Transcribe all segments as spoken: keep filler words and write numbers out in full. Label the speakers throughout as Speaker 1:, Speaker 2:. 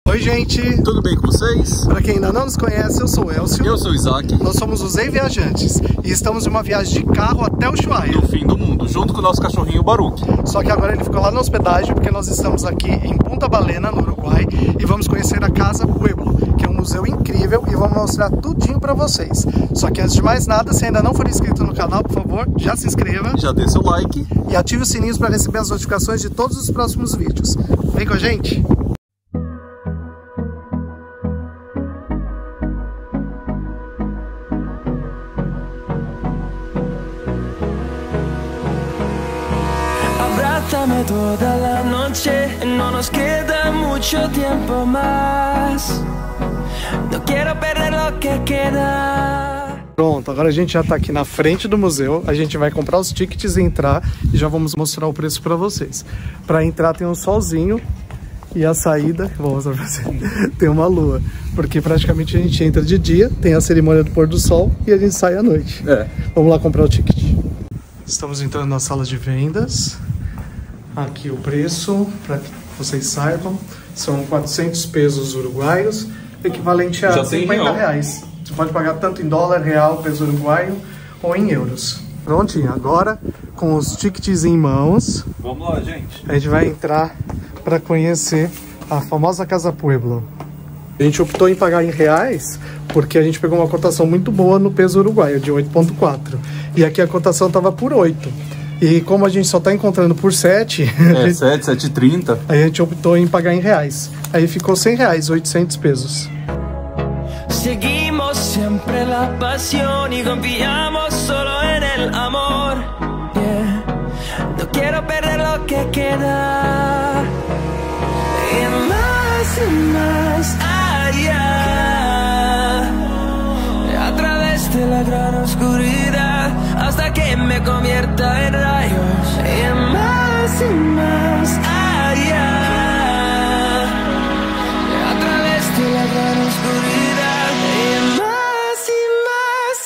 Speaker 1: Oi, gente!
Speaker 2: Tudo bem com vocês?
Speaker 1: Para quem ainda não nos conhece, eu sou o Elcio.
Speaker 2: Eu sou o Isaac.
Speaker 1: Nós somos os Ei Viajantes e estamos em uma viagem de carro até Ushuaia,
Speaker 2: No fim do mundo, junto com o nosso cachorrinho Baruque.
Speaker 1: Só que agora ele ficou lá na hospedagem porque nós estamos aqui em Punta Balena, no Uruguai, e vamos conhecer a Casa Pueblo, que é um museu incrível e vamos mostrar tudinho para vocês. Só que antes de mais nada, se ainda não for inscrito no canal, por favor, já se inscreva.
Speaker 2: Já dê seu like.
Speaker 1: E ative os sininhos para receber as notificações de todos os próximos vídeos. Vem com a gente!
Speaker 3: Abrázame toda la noche, no nos queda mucho tiempo más. No quiero perder lo que queda.
Speaker 1: Pronto, agora a gente já tá aqui na frente do museu. A gente vai comprar os tickets e entrar e já vamos mostrar o preço para vocês. Para entrar tem um solzinho e a saída, vou mostrar pra você, tem uma lua. Porque praticamente a gente entra de dia, tem a cerimônia do pôr do sol e a gente sai à noite.
Speaker 2: É.
Speaker 1: Vamos lá comprar o ticket. Estamos entrando na sala de vendas. Aqui o preço, para que vocês saibam, são quatrocentos pesos uruguaios, equivalente a cinquenta reais. Você pode pagar tanto em dólar, real, peso uruguaio ou em euros. Prontinho, agora com os tickets em mãos,
Speaker 2: Vamos lá, gente.
Speaker 1: a gente vai entrar para conhecer a famosa Casa Pueblo. A gente optou em pagar em reais porque a gente pegou uma cotação muito boa no peso uruguaio, de oito vírgula quatro. E aqui a cotação estava por oito. E como a gente só está encontrando por sete,
Speaker 2: É, sete, sete e trinta.
Speaker 1: aí a gente optou em pagar em reais. Aí ficou cem reais, oitocentos pesos.
Speaker 3: Seguimos siempre la pasión y confiamos solo en el amor. Yeah. No quiero perder lo que queda. Y más y más allá, a través de la gran oscuridad, hasta que me convierta en rayos. Y más y más allá, a través de la gran oscuridad. Y más y más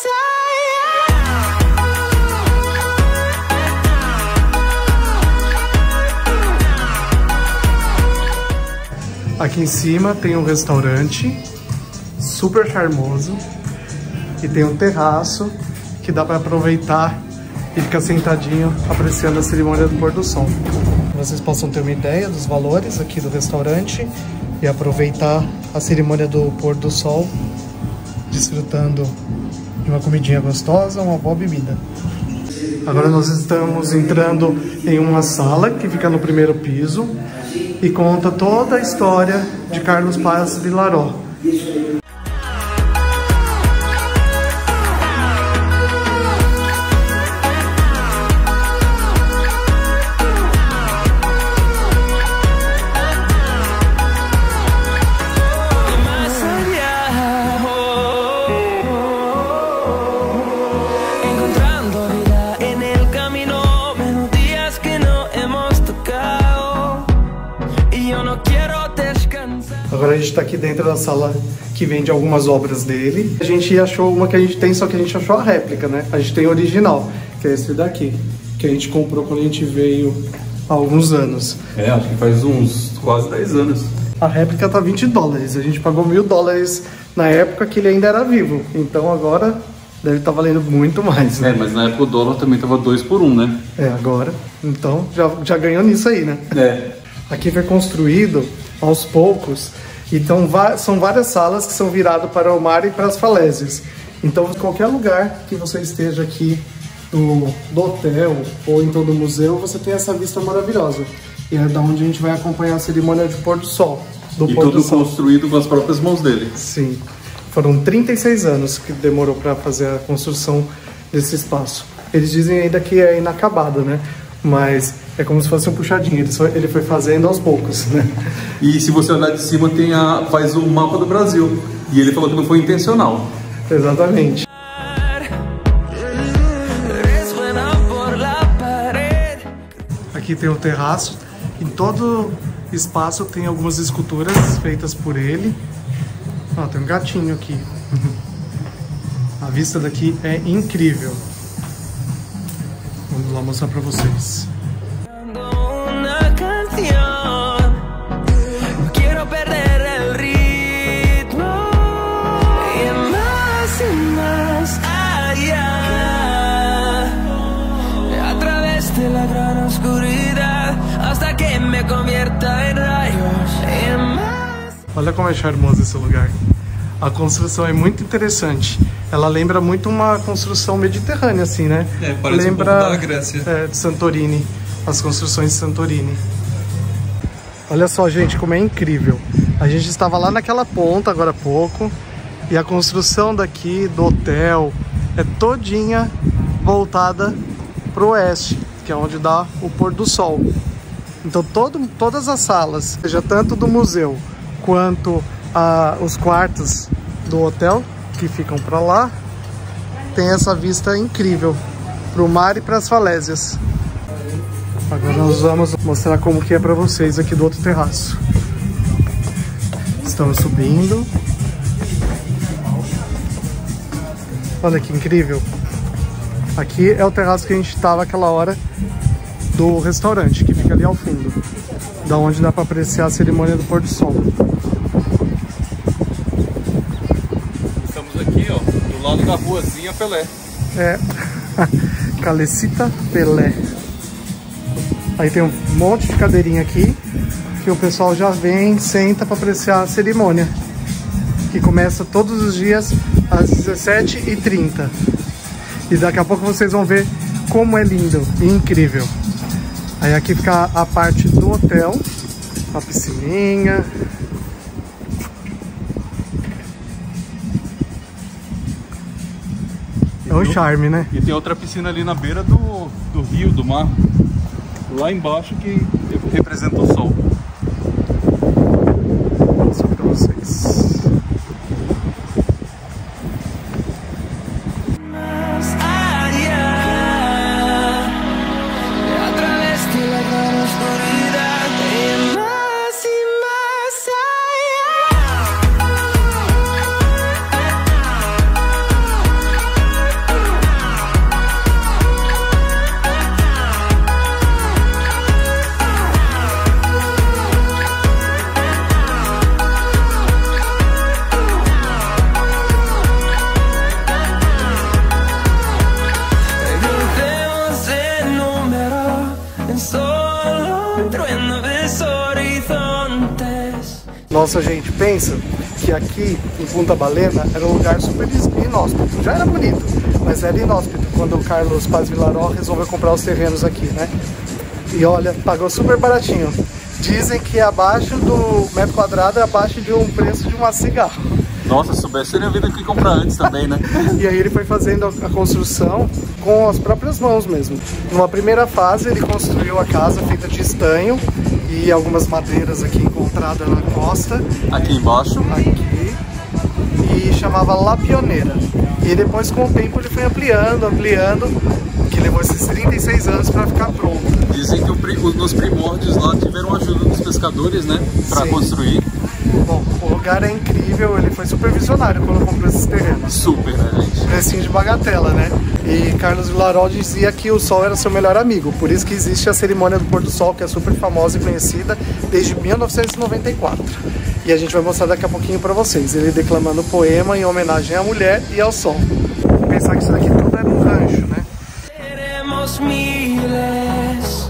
Speaker 3: allá.
Speaker 1: Aqui em cima tem um restaurante super charmoso e tem um terraço que dá para aproveitar e ficar sentadinho apreciando a cerimônia do pôr do sol. Vocês possam ter uma ideia dos valores aqui do restaurante e aproveitar a cerimônia do pôr do sol, desfrutando de uma comidinha gostosa, uma boa bebida. Agora nós estamos entrando em uma sala que fica no primeiro piso e conta toda a história de Carlos Paz Vilaró. Agora a gente está aqui dentro da sala que vende algumas obras dele. A gente achou uma que a gente tem, só que a gente achou a réplica, né? A gente tem o original, que é esse daqui, que a gente comprou quando a gente veio há alguns anos.
Speaker 2: É, acho que faz uns quase dez anos.
Speaker 1: A réplica tá vinte dólares, a gente pagou mil dólares na época que ele ainda era vivo. Então agora deve estar valendo muito mais, né?
Speaker 2: É, mas na época o dólar também tava dois por um, né?
Speaker 1: É, agora. Então já, já ganhou nisso aí, né?
Speaker 2: É.
Speaker 1: Aqui foi construído aos poucos. Então são várias salas que são viradas para o mar e para as falésias. Então qualquer lugar que você esteja aqui do, do hotel ou então do museu, você tem essa vista maravilhosa. E é da onde a gente vai acompanhar a cerimônia de pôr do sol. Do
Speaker 2: E
Speaker 1: pôr
Speaker 2: tudo
Speaker 1: do sol.
Speaker 2: construído com as próprias mãos dele.
Speaker 1: Sim. Foram trinta e seis anos que demorou para fazer a construção desse espaço. Eles dizem ainda que é inacabado, né? Mas é como se fosse um puxadinho, ele, só, ele foi fazendo aos poucos, né?
Speaker 2: E se você olhar de cima, tem a, faz o mapa do Brasil. E ele falou que não foi intencional.
Speaker 1: Exatamente. Aqui tem o terraço. Em todo espaço tem algumas esculturas feitas por ele. Ó, tem um gatinho aqui. A vista daqui é incrível. Vamos lá mostrar pra vocês.
Speaker 3: Quero perder el me convierta en rayos y más.
Speaker 1: Olha como é charmoso esse lugar. A construção é muito interessante. Ela lembra muito uma construção mediterrânea, assim, né?
Speaker 2: É, parece
Speaker 1: lembra,
Speaker 2: um pouco da Grécia.
Speaker 1: É, de Santorini, as construções de Santorini. Olha só, gente, como é incrível. A gente estava lá naquela ponta agora há pouco e a construção daqui do hotel é todinha voltada para o oeste, que é onde dá o pôr do sol. Então todo, todas as salas, seja tanto do museu quanto a, os quartos do hotel que ficam para lá, tem essa vista incrível para o mar e para as falésias. Agora nós vamos mostrar como que é para vocês aqui do outro terraço. Estamos subindo. Olha que incrível. Aqui é o terraço que a gente estava aquela hora do restaurante, que fica ali ao fundo, da onde dá para apreciar a cerimônia do pôr do sol.
Speaker 2: Estamos aqui, ó, do lado da ruazinha Pelé.
Speaker 1: É, Calecita Pelé. Aí tem um monte de cadeirinha aqui, que o pessoal já vem, senta para apreciar a cerimônia, que começa todos os dias às dezessete e trinta. E daqui a pouco vocês vão ver como é lindo e incrível. Aí aqui fica a parte do hotel, a piscininha. É um charme, né?
Speaker 2: E tem outra piscina ali na beira do, do rio, do mar, lá embaixo, que representa o sol.
Speaker 1: Vou mostrar pra vocês. Nossa, gente, pensa que aqui em Punta Balena era um lugar super inóspito. Já era bonito, mas era inóspito quando o Carlos Paz Vilaró resolveu comprar os terrenos aqui, né? E olha, pagou super baratinho. Dizem que abaixo do metro quadrado é abaixo de um preço de uma cigarro.
Speaker 2: Nossa, se soubesse, seria vindo aqui comprar antes também, né?
Speaker 1: E aí ele foi fazendo a construção com as próprias mãos mesmo. Numa primeira fase ele construiu a casa feita de estanho e algumas madeiras aqui encontradas na costa.
Speaker 2: Aqui embaixo.
Speaker 1: Aqui. E chamava La Pioneira. E depois, com o tempo, ele foi ampliando, ampliando, que levou esses trinta e seis anos para ficar pronto.
Speaker 2: Dizem que o, nos primórdios lá tiveram ajuda dos pescadores, né? Para construir.
Speaker 1: Bom, o lugar é incrível, ele foi super visionário quando comprou esses terrenos.
Speaker 2: Super, né, gente?
Speaker 1: Precinho de bagatela, né? E Carlos Vilaró dizia que o sol era seu melhor amigo, por isso que existe a cerimônia do pôr do sol, que é super famosa e conhecida desde mil novecentos e noventa e quatro. E a gente vai mostrar daqui a pouquinho pra vocês, ele declamando o poema em homenagem à mulher e ao sol. Vou pensar que isso daqui tudo era um rancho, né?
Speaker 3: Seremos miles,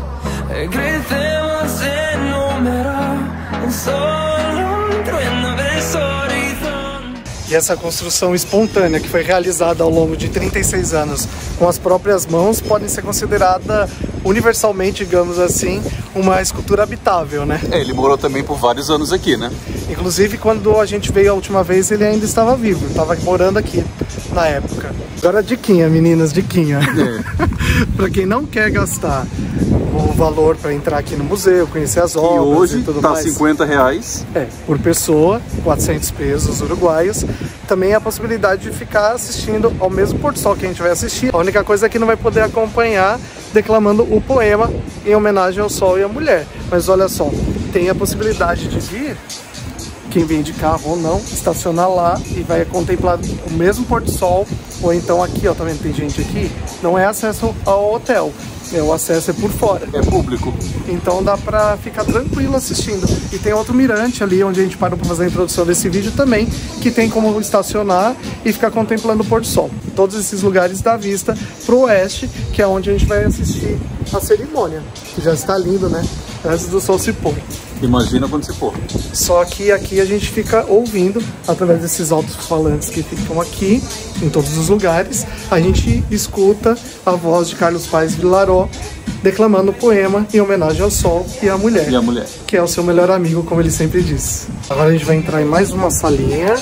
Speaker 3: crecemos en número, en solo un trueno de ese horizonte.
Speaker 1: E essa construção espontânea que foi realizada ao longo de trinta e seis anos com as próprias mãos pode ser considerada universalmente, digamos assim, uma escultura habitável, né?
Speaker 2: É, ele morou também por vários anos aqui, né?
Speaker 1: Inclusive, quando a gente veio a última vez, ele ainda estava vivo, estava morando aqui na época. Agora, diquinha, meninas, diquinha. É. Para quem não quer gastar o valor para entrar aqui no museu, conhecer as obras
Speaker 2: e hoje
Speaker 1: e tudo
Speaker 2: tá
Speaker 1: mais.
Speaker 2: cinquenta reais.
Speaker 1: É, por pessoa, quatrocentos pesos uruguaios. Também a possibilidade de ficar assistindo ao mesmo pôr do sol que a gente vai assistir. A única coisa é que não vai poder acompanhar declamando o poema em homenagem ao sol e à mulher. Mas olha só, tem a possibilidade de vir, quem vem de carro ou não, estacionar lá e vai contemplar o mesmo pôr do sol. Ou então aqui, ó, tá vendo? Tem gente aqui. Não é acesso ao hotel. É, o acesso é por fora.
Speaker 2: É público.
Speaker 1: Então dá pra ficar tranquilo assistindo. E tem outro mirante ali, onde a gente parou pra fazer a introdução desse vídeo também, que tem como estacionar e ficar contemplando o pôr do sol. Todos esses lugares dá vista pro oeste, que é onde a gente vai assistir a cerimônia. Que já está lindo, né? antes do sol se pôr.
Speaker 2: Imagina quando se pôr.
Speaker 1: Só que aqui a gente fica ouvindo, através desses alto-falantes que ficam aqui, em todos os lugares, a gente escuta a voz de Carlos Paes Villaró declamando o poema em homenagem ao sol e à mulher.
Speaker 2: E a mulher.
Speaker 1: Que é o seu melhor amigo, como ele sempre diz. Agora a gente vai entrar em mais uma salinha.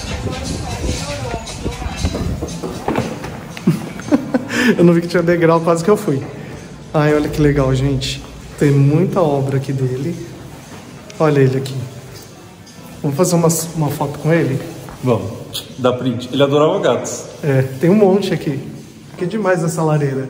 Speaker 1: Eu não vi que tinha degrau, quase que eu fui. Ai, olha que legal, gente. Tem muita obra aqui dele. Olha ele aqui. Vamos fazer uma, uma foto com ele?
Speaker 2: Vamos. Dá print. Ele adorava gatos.
Speaker 1: É, tem um monte aqui. Que demais essa lareira.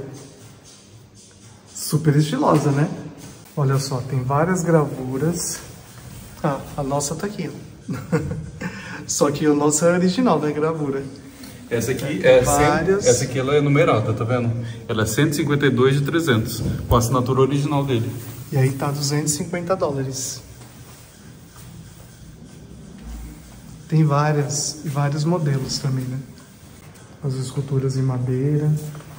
Speaker 1: Super estilosa, né? Olha só, tem várias gravuras. Ah, a nossa tá aqui, ó. Só que a nossa é original, né? Gravura.
Speaker 2: Essa aqui é
Speaker 1: várias...
Speaker 2: cem, essa aqui ela é numerada, tá vendo? Ela é cento e cinquenta e dois de trezentos, com a assinatura original dele.
Speaker 1: E aí tá duzentos e cinquenta dólares. Tem várias, e vários modelos também, né? As esculturas em madeira.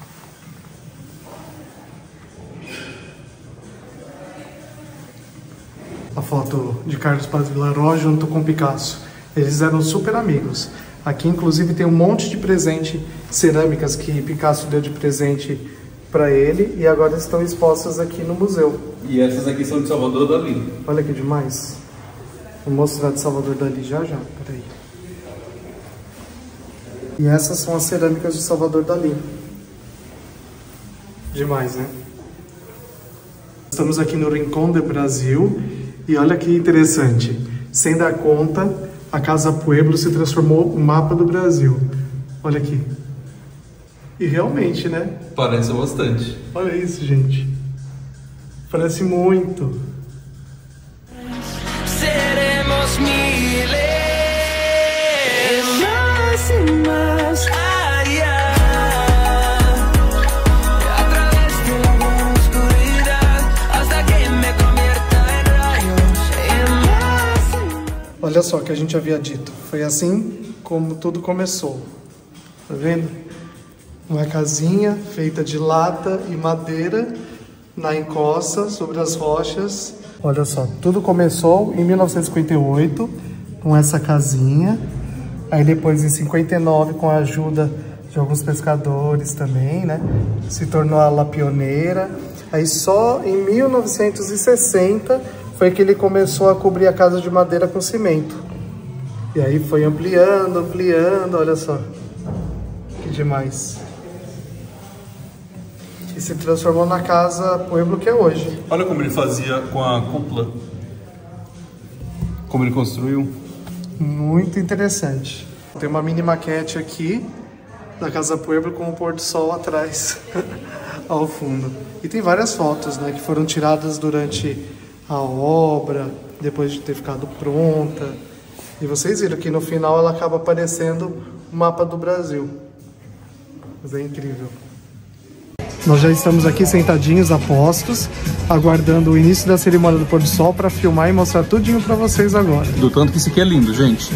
Speaker 1: A foto de Carlos Paes Villaró junto com Picasso. Eles eram super amigos. Aqui, inclusive, tem um monte de presente, cerâmicas que Picasso deu de presente para ele e agora estão expostas aqui no museu.
Speaker 2: E essas aqui são de Salvador Dalí.
Speaker 1: Olha que demais. Vou mostrar de Salvador Dalí já já. Peraí. E essas são as cerâmicas de Salvador Dalí. Demais, né? Estamos aqui no Rincón do Brasil e olha que interessante. Sem dar conta, a Casa Pueblo se transformou no mapa do Brasil. Olha aqui. E realmente, né?
Speaker 2: Parece bastante.
Speaker 1: Olha isso, gente. Parece muito.
Speaker 3: Seremos miles, más y más allá, a través de la gran oscuridad, hasta que me convierta en rayos, en más y más.
Speaker 1: Olha só o que a gente havia dito. Foi assim como tudo começou. Tá vendo? Uma casinha feita de lata e madeira na encosta, sobre as rochas. Olha só, tudo começou em mil novecentos e cinquenta e oito com essa casinha. Aí depois em cinquenta e nove, com a ajuda de alguns pescadores também, né? Se tornou a La Pioneira. Aí só em mil novecentos e sessenta foi que ele começou a cobrir a casa de madeira com cimento. E aí foi ampliando, ampliando, olha só. Que demais. E se transformou na Casa Pueblo que é hoje.
Speaker 2: Olha como ele fazia com a cúpula. Como ele construiu.
Speaker 1: Muito interessante. Tem uma mini maquete aqui da Casa Pueblo com o pôr do sol atrás, ao fundo. E tem várias fotos, né, que foram tiradas durante a obra, depois de ter ficado pronta. E vocês viram que no final ela acaba aparecendo o mapa do Brasil. Mas é incrível. Nós já estamos aqui sentadinhos a postos, aguardando o início da cerimônia do pôr do sol para filmar e mostrar tudinho para vocês agora.
Speaker 2: Do tanto que isso aqui é lindo, gente.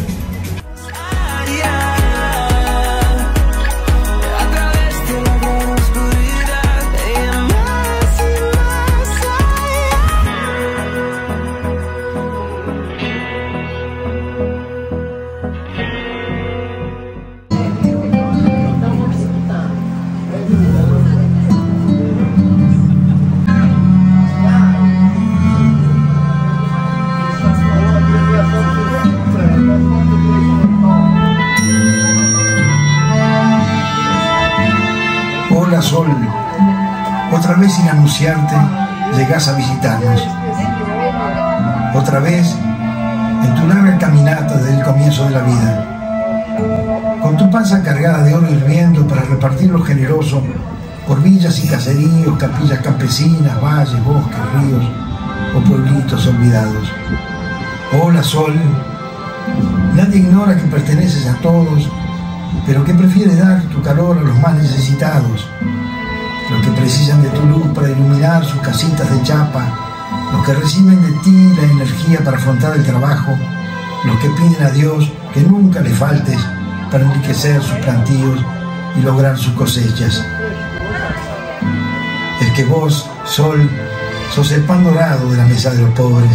Speaker 4: Hola Sol, otra vez sin anunciarte llegás a visitarnos. Otra vez en tu larga caminata desde el comienzo de la vida. Con tu panza cargada de oro hirviendo para repartirlo generoso por villas y caseríos, capillas campesinas, valles, bosques, ríos o pueblitos olvidados. Hola Sol, nadie ignora que perteneces a todos, pero que prefieres dar tu calor a los más necesitados, los que precisan de tu luz para iluminar sus casitas de chapa, los que reciben de ti la energía para afrontar el trabajo, los que piden a Dios que nunca les faltes para enriquecer sus plantíos y lograr sus cosechas. Es que vos, Sol, sos el pan dorado de la mesa de los pobres.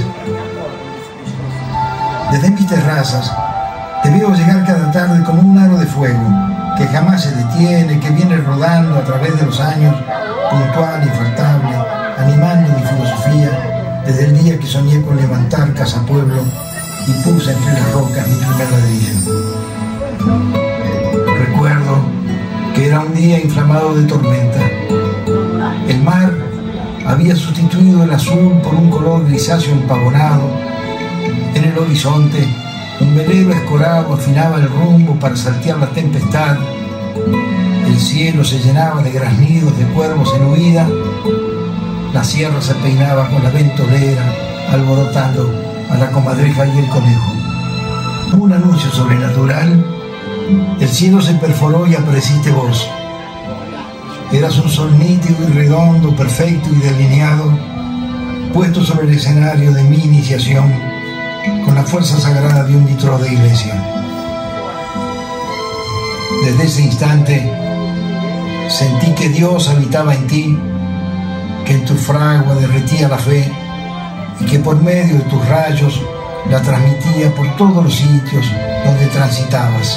Speaker 4: Desde mis terrazas te veo llegar cada tarde como un aro de fuego que jamás se detiene, que viene rodando a través de los años, puntual, infaltable, animando mi filosofía desde el día que soñé con levantar Casa Pueblo y puse entre las rocas mi primer ladrillo. Recuerdo que era un día inflamado de tormenta. El mar había sustituido el azul por un color grisáceo empavonado. En el horizonte, un velero escorado afinaba el rumbo para saltear la tempestad. El cielo se llenaba de graznidos de cuervos en huida. La sierra se peinaba con la ventolera, alborotando a la comadreja y el conejo. Un anuncio sobrenatural. El cielo se perforó y apareciste vos. Eras un sol nítido y redondo, perfecto y delineado, puesto sobre el escenario de mi iniciación, con la fuerza sagrada de un litro de iglesia. Desde ese instante sentí que Dios habitaba en ti, que en tu fragua derretía la fe y que por medio de tus rayos la transmitía por todos los sitios donde transitabas.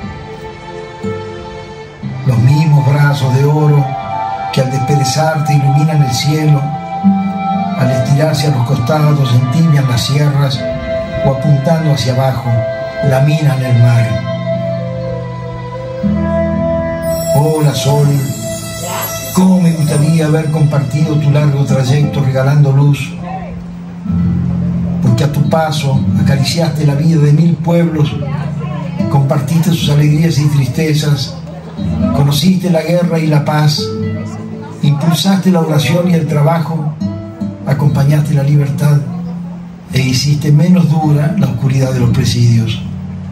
Speaker 4: Los mismos brazos de oro que al desperezarte iluminan el cielo, al estirarse a los costados entibian las sierras o apuntando hacia abajo laminan el mar. Hola sol, cómo me gustaría haber compartido tu largo trayecto regalando luz, porque a tu paso acariciaste la vida de mil pueblos, compartiste sus alegrías y tristezas, conociste la guerra y la paz, impulsaste la oración y el trabajo, acompañaste la libertad e hiciste menos dura la oscuridad de los presidios.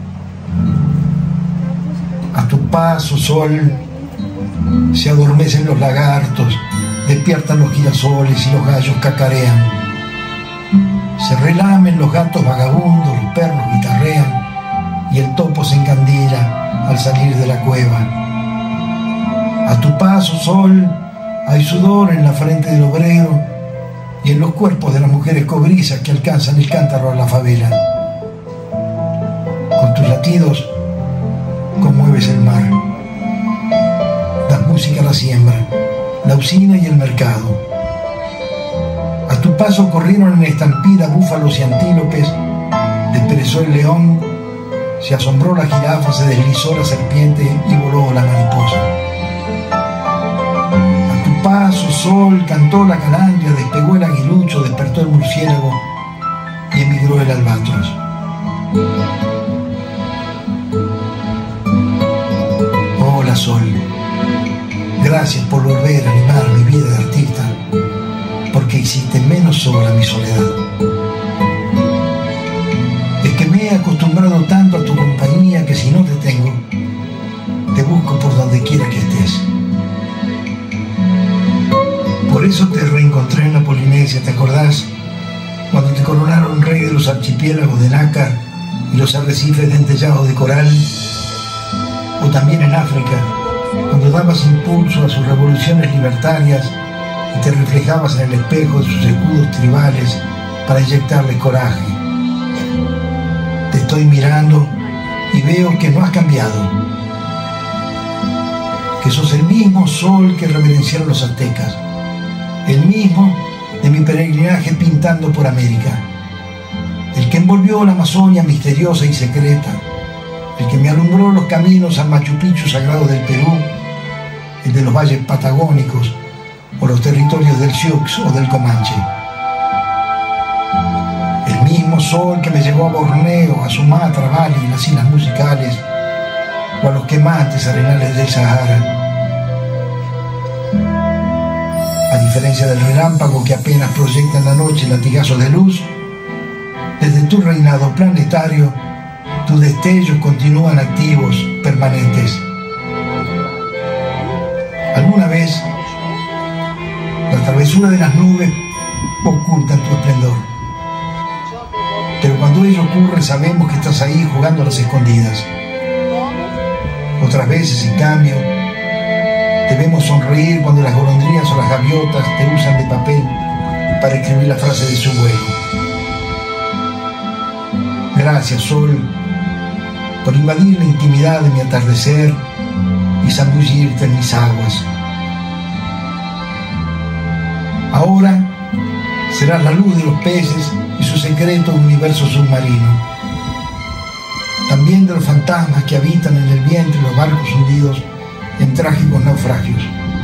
Speaker 4: A tu paso, sol, se adormecen los lagartos, despiertan los girasoles y los gallos cacarean. Se relamen los gatos vagabundos, los perros guitarrean y el topo se encandila al salir de la cueva. A tu paso, sol, hay sudor en la frente del obrero y en los cuerpos de las mujeres cobrizas que alcanzan el cántaro a la favela. Con tus latidos conmueves el mar. Das música a la siembra, la usina y el mercado. A tu paso corrieron en estampida búfalos y antílopes, desperezó el león, se asombró la jirafa, se deslizó la serpiente y voló la mariposa. A tu paso, sol, cantó la calandria, despegó el aguilucho, despertó el murciélago y emigró el albatros. Hola sol, gracias por volver a animar mi vida de artista, porque hiciste menos sola mi soledad. Es que me he acostumbrado tanto a tu compañía que si no te tengo, te busco por donde quiera que estés. Por eso te reencontré en la Polinesia, ¿te acordás? Cuando te coronaron rey de los archipiélagos de nácar y los arrecifes dentellados de coral, o también en África, cuando dabas impulso a sus revoluciones libertarias y te reflejabas en el espejo de sus escudos tribales para inyectarles coraje. Te estoy mirando y veo que no has cambiado, que sos el mismo sol que reverenciaron los aztecas, el mismo de mi peregrinaje pintando por América, el que envolvió la Amazonia misteriosa y secreta, el que me alumbró los caminos al Machu Picchu sagrado del Perú, el de los valles patagónicos o los territorios del Sioux o del Comanche. El mismo sol que me llevó a Borneo, a Sumatra, Bali y las islas musicales, o a los quemantes arenales del Sahara. A diferencia del relámpago que apenas proyecta en la noche latigazos de luz, desde tu reinado planetario, tus destellos continúan activos, permanentes. Alguna vez, la travesura de las nubes oculta tu esplendor. Pero cuando ello ocurre, sabemos que estás ahí jugando a las escondidas. Otras veces, en cambio, te vemos sonreír cuando las golondrinas o las gaviotas te usan de papel para escribir la frase de su vuelo. Gracias, sol, por invadir la intimidad de mi atardecer y zambullirte en mis aguas. Ahora serás la luz de los peces y su secreto universo submarino. También de los fantasmas que habitan en el vientre de los barcos hundidos en trágicos naufragios.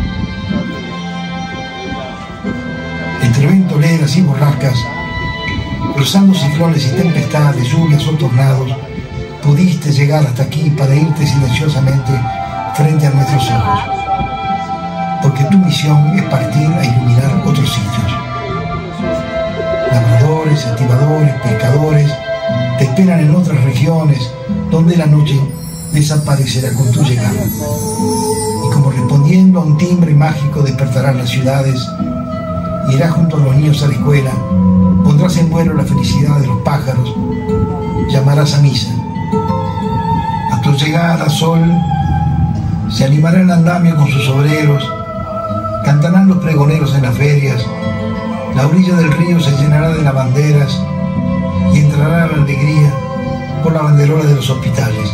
Speaker 4: Entre ventoleras y borrascas, cruzando ciclones y tempestades, lluvias o tornados, pudiste llegar hasta aquí para irte silenciosamente frente a nuestros ojos. Porque tu misión es partir a iluminar otros sitios. Labradores, estibadores, pescadores te esperan en otras regiones donde la noche desaparecerá con tu llegada. Y como respondiendo a un timbre mágico despertarán las ciudades, irás junto a los niños a la escuela, pondrás en vuelo la felicidad de los pájaros, llamarás a misa. A tu llegada, sol, se animará el andamio con sus obreros, cantarán los pregoneros en las ferias, la orilla del río se llenará de lavanderas y entrará la alegría por la banderola de los hospitales.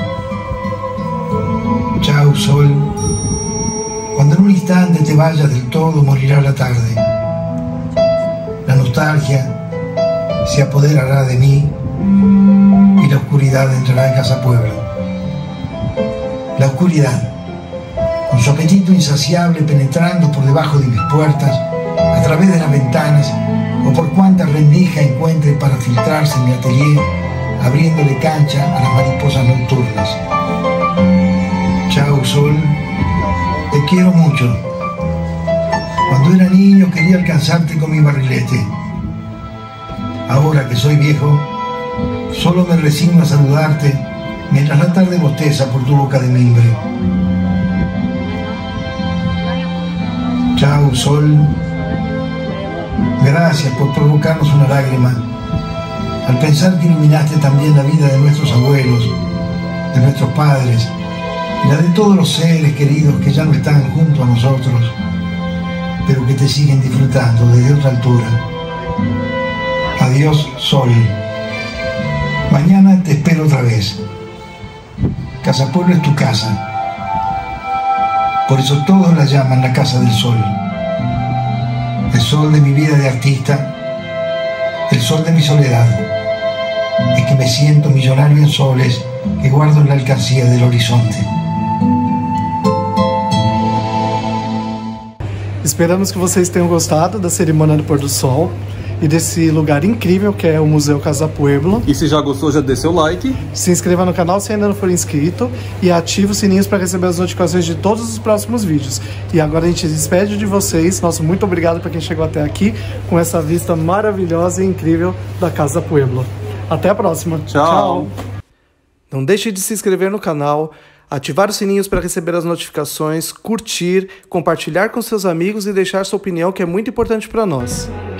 Speaker 4: Chao, sol. Cuando en un instante te vayas del todo, morirá la tarde. La nostalgia se apoderará de mí y la oscuridad entrará en Casa Pueblo. La oscuridad, con su apetito insaciable penetrando por debajo de mis puertas, a través de las ventanas, o por cuanta rendija encuentre para filtrarse en mi atelier, abriéndole cancha a las mariposas nocturnas. Chao, sol, te quiero mucho. Cuando era niño quería alcanzarte con mi barrilete. Ahora que soy viejo, solo me resigno a saludarte mientras la tarde bosteza por tu boca de mimbre. Chao, sol. Gracias por provocarnos una lágrima al pensar que iluminaste también la vida de nuestros abuelos, de nuestros padres y la de todos los seres queridos que ya no están junto a nosotros, pero que te siguen disfrutando desde otra altura. Adiós, sol. Mañana te espero otra vez. Casa Pueblo es tu casa. Por eso todos la llaman la Casa del Sol. El sol de mi vida de artista, el sol de mi soledad, es que me siento millonario en soles que guardo en la alcancía del horizonte.
Speaker 1: Esperamos que vocês tenham gostado da cerimônia do pôr do sol e desse lugar incrível que é o Museu Casa Pueblo.
Speaker 2: E se já gostou, já dê seu like.
Speaker 1: Se inscreva no canal se ainda não for inscrito e ative os sininhos para receber as notificações de todos os próximos vídeos. E agora a gente se despede de vocês. Nosso muito obrigado para quem chegou até aqui com essa vista maravilhosa e incrível da Casa Pueblo. Até a próxima.
Speaker 2: Tchau.
Speaker 1: Tchau. Não deixe de se inscrever no canal, ativar os sininhos para receber as notificações, curtir, compartilhar com seus amigos e deixar sua opinião, que é muito importante para nós.